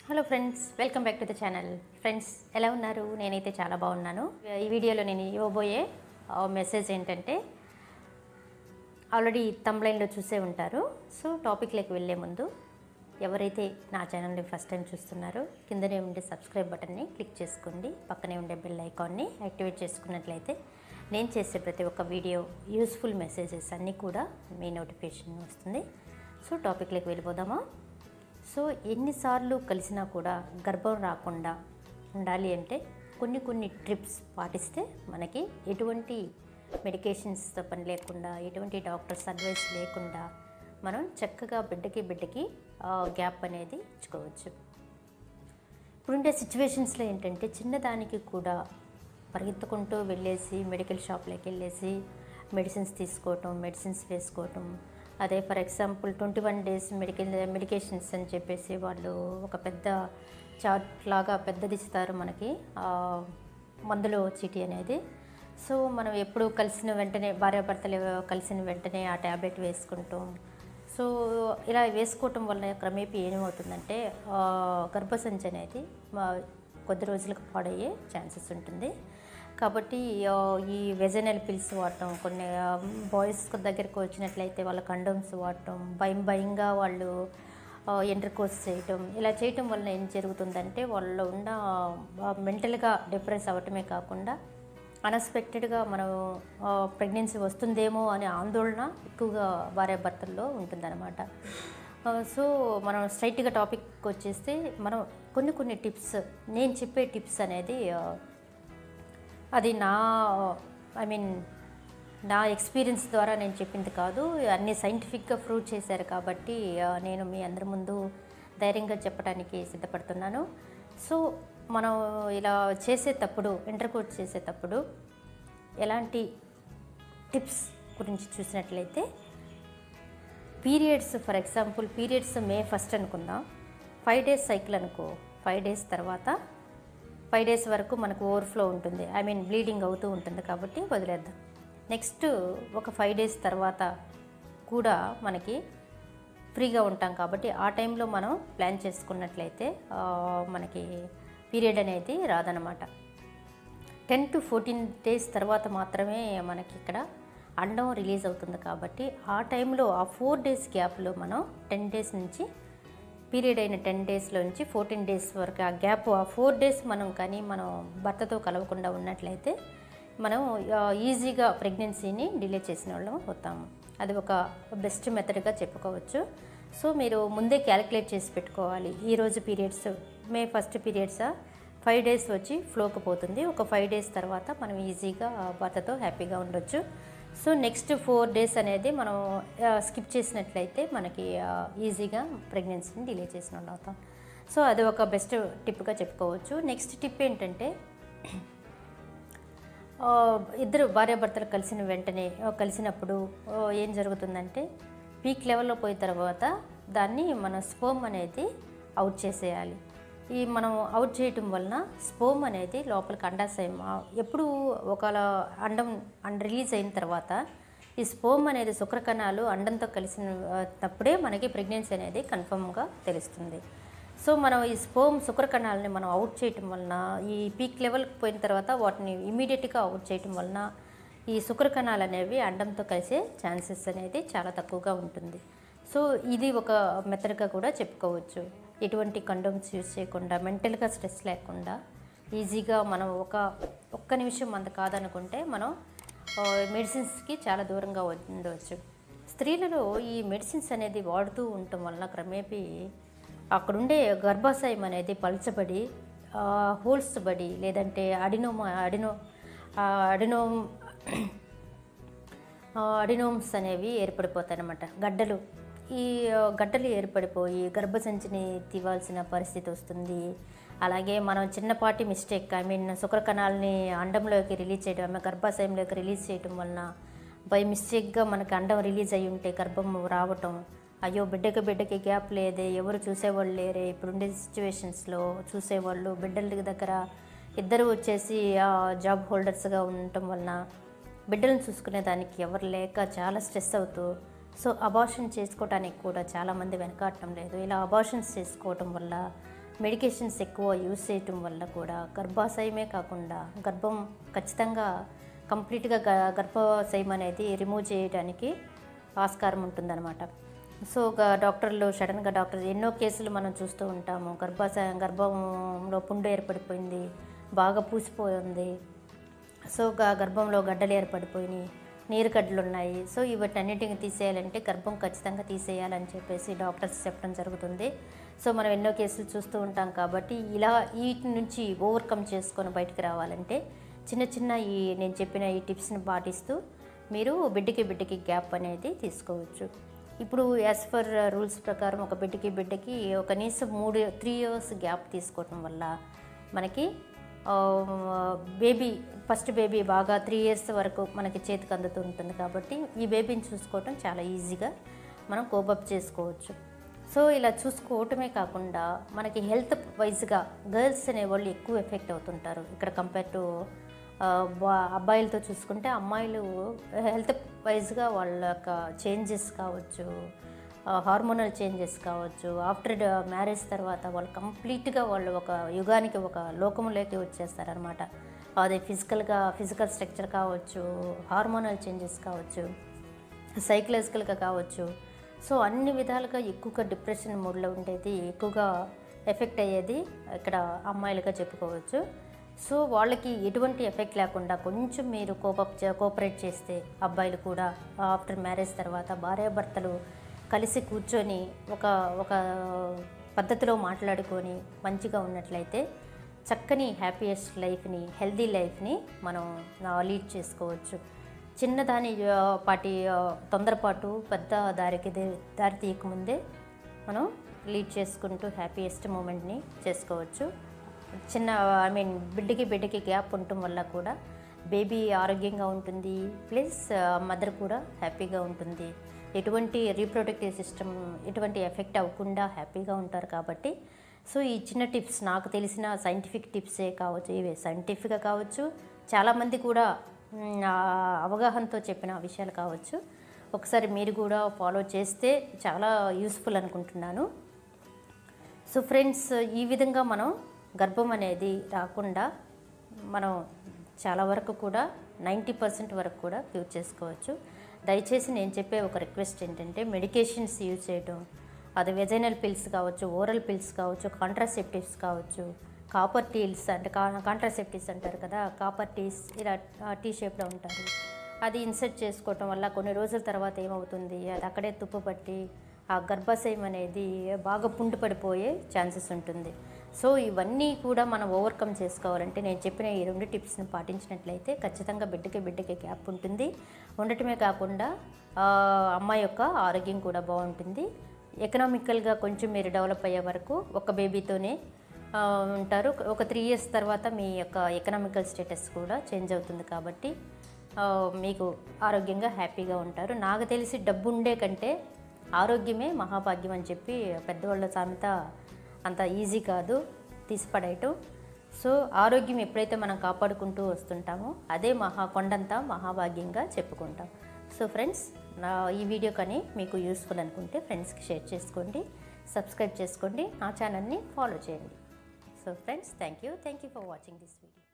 Hello friends, welcome back to the channel. Friends, ఎలా ఉన్నారు? నేనైతే చాలా బాగున్నాను. ఈ వీడియోలో నేను ఇవ్వబోయే మెసేజ్ ఏంటంటే, ఆల్రెడీ థంబ్నెయిల్లో చూసే ఉంటారు. సో టాపిక్లోకి వెళ్ళే ముందు ఎవరైతే నా ఛానల్ని ఫస్ట్ టైం చూస్తున్నారో కిందనే ఉండే సబ్స్క్రైబ్ బటన్ని క్లిక్ చేసుకోండి. పక్కనే ఉండే బెల్ ఐకాన్ని యాక్టివేట్ చేసుకున్నట్లయితే నేను చేసే ప్రతి ఒక్క వీడియో యూస్ఫుల్ మెసేజెస్ అన్నీ కూడా మీ నోటిఫికేషన్ వస్తుంది. సో టాపిక్లోకి వెళ్ళిపోదామా? సో ఎన్నిసార్లు కలిసినా కూడా గర్భం రాకుండా ఉండాలి అంటే కొన్ని ట్రిప్స్ పాటిస్తే మనకి ఎటువంటి మెడికేషన్స్తో పని లేకుండా, ఎటువంటి డాక్టర్స్ అడ్వైస్ లేకుండా మనం చక్కగా బిడ్డకి గ్యాప్ అనేది ఇచ్చుకోవచ్చు. ఇప్పుడుండే సిచ్యువేషన్స్లో ఏంటంటే చిన్నదానికి కూడా పరిగెత్తుకుంటూ వెళ్ళేసి మెడికల్ షాప్లోకి వెళ్ళేసి మెడిసిన్స్ తీసుకోవటం, మెడిసిన్స్ వేసుకోవటం. అదే ఫర్ ఎగ్జాంపుల్ 21 days మెడికేషన్స్ అని చెప్పేసి వాళ్ళు ఒక పెద్ద చార్ట్ లాగా పెద్దది ఇస్తారు మనకి మందులో చీటీ అనేది. సో మనం ఎప్పుడు కలిసిన వెంటనే భార్యాభర్తలు కలిసిన వెంటనే ఆ ట్యాబ్లెట్ వేసుకుంటాం. సో ఇలా వేసుకోవటం వల్ల క్రమేపీ ఏమవుతుందంటే గర్భసంచి అనేది కొద్ది రోజులకు పాడయ్యే ఛాన్సెస్ ఉంటుంది. కాబట్టి ఈ వెజనల్ పిల్స్ వాడటం, కొన్ని బాయ్స్ దగ్గరికి వచ్చినట్లయితే వాళ్ళ కండోమ్స్ వాడటం, భయంగా వాళ్ళు ఇంటర్కోర్స్ చేయటం, ఇలా చేయటం వల్ల ఏం జరుగుతుందంటే వాళ్ళు ఉన్న మెంటల్గా డిప్రెస్ అవ్వటమే కాకుండా అన్ఎక్స్పెక్టెడ్గా మనం ప్రెగ్నెన్సీ వస్తుందేమో అనే ఆందోళన ఎక్కువగా భార్యాభర్తల్లో ఉంటుందన్నమాట. సో మనం స్ట్రైట్గా టాపిక్ వచ్చేస్తే మనం కొన్ని టిప్స్, నేను చెప్పే టిప్స్ అనేది అది నా ఎక్స్పీరియన్స్ ద్వారా నేను చెప్పింది కాదు, అన్నీ సైంటిఫిక్గా ప్రూవ్ చేశారు. కాబట్టి నేను మీ అందరి ముందు ధైర్యంగా చెప్పడానికి సిద్ధపడుతున్నాను. సో మనం ఇలా చేసేటప్పుడు, ఇంటర్కోర్స్ చేసేటప్పుడు ఎలాంటి టిప్స్ గురించి చూసినట్లయితే, periods for example periods May 1 అనుకుందాం. 5 days సైకిల్ అనుకో. 5 days తర్వాత 5 days వరకు మనకు ఓవర్ఫ్లో ఉంటుంది, బ్లీడింగ్ అవుతూ ఉంటుంది కాబట్టి వదిలేద్దాం. నెక్స్ట్ ఒక 5 days తర్వాత కూడా మనకి ఫ్రీగా ఉంటాం కాబట్టి ఆ టైంలో మనం ప్లాన్ చేసుకున్నట్లయితే మనకి పీరియడ్ అనేది రాదనమాట. 10 to 14 days తర్వాత మాత్రమే మనకి ఇక్కడ అండం రిలీజ్ అవుతుంది. కాబట్టి ఆ టైంలో ఆ 4 days గ్యాప్లో మనం 10 days నుంచి పీరియడ్ అయిన 10 daysలో నుంచి 14 days వరకు ఆ గ్యాప్, ఆ 4 days మనం భర్తతో కలవకుండా ఉన్నట్లయితే మనం ఈజీగా ప్రెగ్నెన్సీని డిలే చేసిన వాళ్ళం అవుతాము. అది ఒక బెస్ట్ మెథడ్గా చెప్పుకోవచ్చు. సో మీరు ముందే క్యాలిక్యులేట్ చేసి పెట్టుకోవాలి. ఈరోజు పీరియడ్స్ May 1 పీరియడ్స్ 5 days వచ్చి ఫ్లోకి పోతుంది. ఒక 5 days తర్వాత మనం ఈజీగా భర్తతో హ్యాపీగా ఉండొచ్చు. సో నెక్స్ట్ 4 days అనేది మనం స్కిప్ చేసినట్లయితే మనకి ఈజీగా ప్రెగ్నెన్సీని డిలే చేసిన వాళ్ళు అవుతాం. సో అది ఒక బెస్ట్ టిప్గా చెప్పుకోవచ్చు. నెక్స్ట్ టిప్ ఏంటంటే, ఇద్దరు భార్యాభర్తలు కలిసినప్పుడు ఏం జరుగుతుందంటే పీక్ లెవెల్లో పోయిన తర్వాత దాన్ని మన స్పోమ్ అనేది అవుట్ చేసేయాలి. ఈ మనం అవుట్ చేయటం వలన స్పోమ్ అనేది లోపలికి అండాశయం ఎప్పుడు ఒకవేళ అండం రిలీజ్ అయిన తర్వాత ఈ స్పోమ్ అనేది శుక్రకణాలు అండంతో కలిసినప్పుడే మనకి ప్రెగ్నెన్సీ అనేది కన్ఫర్మ్గా తెలుస్తుంది. సో మనం ఈ స్పోమ్ శుక్రకణాలని మనం అవుట్ చేయటం వలన, ఈ పీక్ లెవెల్కి పోయిన తర్వాత వాటిని ఇమీడియట్గా అవుట్ చేయటం వలన ఈ శుక్రకణాలు అనేవి అండంతో కలిసే ఛాన్సెస్ అనేది చాలా తక్కువగా ఉంటుంది. సో ఇది ఒక మెథడ్గా కూడా చెప్పుకోవచ్చు. ఎటువంటి కండోమ్స్ యూజ్ చేయకుండా, మెంటల్గా స్ట్రెస్ లేకుండా ఈజీగా మనం ఒక్క నిమిషం అంత కాదనుకుంటే మనం మెడిసిన్స్కి చాలా దూరంగా ఉండవచ్చు. స్త్రీలలో ఈ మెడిసిన్స్ అనేది వాడుతూ ఉండటం వలన క్రమేపీ అక్కడుండే గర్భాశయం అనేది పల్చబడి హోల్స్ పడి, లేదంటే అడినోమ్స్ అనేవి ఏర్పడిపోతాయి అన్నమాట. ఈ గడ్డలు ఏర్పడిపోయి గర్భసంచిని తీవాల్సిన పరిస్థితి వస్తుంది. అలాగే మనం చిన్నపాటి మిస్టేక్, శుక్రకణాలని అండంలోకి రిలీజ్ చేయడం, గర్భాశయంలోకి రిలీజ్ చేయడం వలన బై మిస్టేక్గా మనకి అండం రిలీజ్ అయ్యి ఉంటే గర్భం రావటం, అయ్యో బిడ్డకి గ్యాప్ లేదే, ఎవరు చూసేవాళ్ళు లేరే, ఇప్పుడుండే సిచ్యువేషన్స్లో చూసేవాళ్ళు బిడ్డల దగ్గర ఇద్దరు వచ్చేసి జాబ్ హోల్డర్స్గా ఉండటం వలన బిడ్డలను చూసుకునే దానికి ఎవరు లేక చాలా స్ట్రెస్ అవుతూ, సో అబార్షన్ చేసుకోవడానికి కూడా చాలామంది వెనకాడటం లేదు. ఇలా అబార్షన్స్ చేసుకోవటం వల్ల మెడికేషన్స్ ఎక్కువ యూస్ చేయటం వల్ల కూడా గర్భాశయమే కాకుండా గర్భం ఖచ్చితంగా కంప్లీట్గా గర్భాశయం అనేది రిమూవ్ చేయడానికి ఆస్కారం ఉంటుందన్నమాట. సో డాక్టర్లు సడన్గా ఎన్నో కేసులు మనం చూస్తూ ఉంటాము. గర్భంలో పుండు ఏర్పడిపోయింది, బాగా పూసిపోయింది. సో గర్భంలో గడ్డలు ఏర్పడిపోయినాయి, నీరు గడ్డలు ఉన్నాయి. సో వీటన్నిటిని తీసేయాలంటే గర్భం ఖచ్చితంగా తీసేయాలని చెప్పేసి డాక్టర్స్ చెప్పడం జరుగుతుంది. సో మనం ఎన్నో కేసులు చూస్తూ ఉంటాం కాబట్టి వీటి నుంచి ఓవర్కమ్ చేసుకొని బయటికి రావాలంటే చిన్న నేను చెప్పిన ఈ టిప్స్ని పాటిస్తూ మీరు బిడ్డకి గ్యాప్ అనేది తీసుకోవచ్చు. ఇప్పుడు యాజ్ పర్ రూల్స్ ప్రకారం ఒక బిడ్డకి కనీసం 3 years గ్యాప్ తీసుకోవటం వల్ల మనకి ఫస్ట్ బేబీ బాగా 3 years వరకు మనకి చేతికి అందుతూ ఉంటుంది. కాబట్టి ఈ బేబీని చూసుకోవటం చాలా ఈజీగా మనం కోపప్ చేసుకోవచ్చు. సో ఇలా చూసుకోవటమే కాకుండా మనకి హెల్త్ వైజ్గా గర్ల్స్ అనేవాళ్ళు ఎక్కువ ఎఫెక్ట్ అవుతుంటారు. ఇక్కడ కంపేర్ టు అబ్బాయిలతో చూసుకుంటే అమ్మాయిలు హెల్త్ వైజ్గా వాళ్ళ యొక్క చేంజెస్ కావచ్చు, హార్మోనల్ చేంజెస్ కావచ్చు, ఆఫ్టర్ మ్యారేజ్ తర్వాత వాళ్ళు కంప్లీట్గా వాళ్ళు ఒక యుగానికి ఒక లోకంలోకి వచ్చేస్తారనమాట. అది ఫిజికల్ స్ట్రక్చర్ కావచ్చు, హార్మోనల్ చేంజెస్ కావచ్చు, సైకలాజికల్గా కావచ్చు. సో అన్ని విధాలుగా ఎక్కువగా డిప్రెషన్ మూడ్లో ఉండేది, ఎక్కువగా ఎఫెక్ట్ అయ్యేది ఇక్కడ అమ్మాయిలుగా చెప్పుకోవచ్చు. సో వాళ్ళకి ఎటువంటి ఎఫెక్ట్ లేకుండా కొంచెం మీరు కోఆపరేట్ చేస్తే అబ్బాయిలు కూడా ఆఫ్టర్ మ్యారేజ్ తర్వాత భార్యాభర్తలు కలిసి కూర్చొని ఒక పద్ధతిలో మాట్లాడుకొని మంచిగా ఉన్నట్లయితే చక్కని హ్యాపీయెస్ట్ లైఫ్ని, హెల్దీ లైఫ్ని మనం లీడ్ చేసుకోవచ్చు. చిన్నదాని తొందరపాటు పెద్ద దారి తీయకముందే మనం లీడ్ చేసుకుంటూ హ్యాపీయెస్ట్ మూమెంట్ని చేసుకోవచ్చు. బిడ్డకి గ్యాప్ ఉండటం వల్ల కూడా బేబీ ఆరోగ్యంగా ఉంటుంది, ప్లస్ మదర్ కూడా హ్యాపీగా ఉంటుంది. ఎటువంటి రీప్రొడక్టివ్ సిస్టమ్ ఎటువంటి ఎఫెక్ట్ అవ్వకుండా హ్యాపీగా ఉంటారు. కాబట్టి సో ఈ చిన్న టిప్స్ నాకు తెలిసిన సైంటిఫిక్ టిప్సే కావచ్చు, ఇవే సైంటిఫిక్గా కావచ్చు, చాలామంది కూడా అవగాహనతో చెప్పిన విషయాలు కావచ్చు. ఒకసారి మీరు కూడా ఫాలో చేస్తే చాలా యూస్ఫుల్ అనుకుంటున్నాను. సో ఫ్రెండ్స్, ఈ విధంగా మనం గర్భం అనేది రాకుండా మనం చాలా వరకు కూడా 90% వరకు కూడా క్యూర్ చేసుకోవచ్చు. దయచేసి నేను చెప్పే ఒక రిక్వెస్ట్ ఏంటంటే మెడికేషన్స్ యూజ్ చేయడం, అది వెజైనల్ పిల్స్ కావచ్చు, ఓరల్ పిల్స్ కావచ్చు, కాంట్రాసెప్టివ్స్ కావచ్చు, కాపర్ టీల్స్ అంటే కాంట్రాసెప్టివ్స్ అంటారు కదా, కాపర్ టీస్ ఇలా టీ షేప్లో ఉంటారు. అది ఇన్సర్ట్ చేసుకోవటం వల్ల కొన్ని రోజుల తర్వాత ఏమవుతుంది, అది అక్కడే తుప్పుపట్టి ఆ గర్భాశయం అనేది బాగా పుండు పడిపోయే ఛాన్సెస్ ఉంటుంది. సో ఇవన్నీ కూడా మనం ఓవర్కమ్ చేసుకోవాలంటే నేను చెప్పిన ఈ 2 టిప్స్ని పాటించినట్లయితే ఖచ్చితంగా బిడ్డకి గ్యాప్ ఉంటుంది. ఉండటమే కాకుండా అమ్మాయి యొక్క ఆరోగ్యం కూడా బాగుంటుంది. ఎకనామికల్గా కొంచెం మీరు డెవలప్ అయ్యే వరకు ఒక బేబీతోనే ఉంటారు. ఒక 3 years తర్వాత మీ యొక్క ఎకనామికల్ స్టేటస్ కూడా చేంజ్ అవుతుంది. కాబట్టి మీకు ఆరోగ్యంగా హ్యాపీగా ఉంటారు. నాకు తెలిసి డబ్బు ఉండే కంటే ఆరోగ్యమే మహాభాగ్యం అని చెప్పి పెద్దవాళ్ళ సామెత అంత ఈజీ కాదు తీసిపడేయటం. సో ఆరోగ్యం ఎప్పుడైతే మనం కాపాడుకుంటూ వస్తుంటామో అదే కొండంతా మహాభాగ్యంగా చెప్పుకుంటాం. సో ఫ్రెండ్స్, ఈ వీడియో కానీ మీకు యూస్ఫుల్ అనుకుంటే ఫ్రెండ్స్కి షేర్ చేసుకోండి, సబ్స్క్రైబ్ చేసుకోండి, నా ఛానల్ని ఫాలో చేయండి. So friends, thank you for watching this video.